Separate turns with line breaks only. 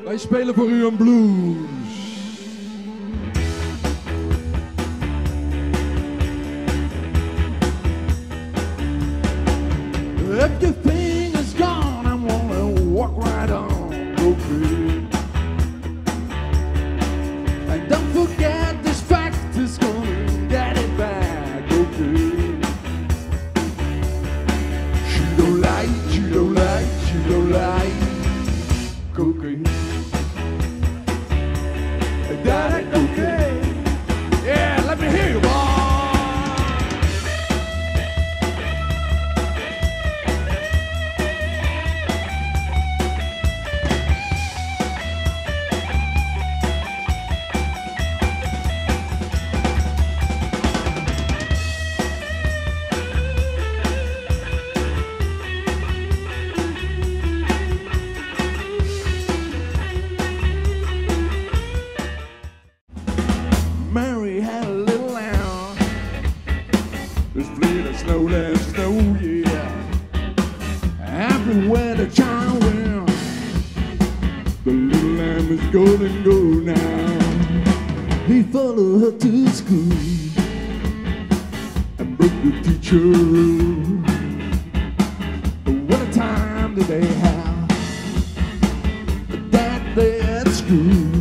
Wij spelen voor u een blues. Everything is gone, I wanna walk right on, okay. And don't forget this fact is gonna get it back, okay. She don't like, she don't like, she don't like cocaine. That ain't okay. Yeah, let me hear you, boy. Mary had a little lamb. This fleet of snow, there's snow, yeah. Everywhere the child went, the little lamb is golden gold now. He followed her to school and broke the teacher rule. What a time did they have that day at school.